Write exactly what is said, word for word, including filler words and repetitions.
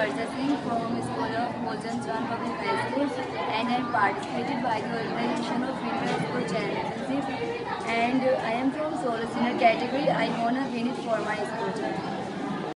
Arjat Singh from School of Moolchand Public High School, and I am participated by the organization of Female School Championship, and I am from solo senior category. I won a win it for my school.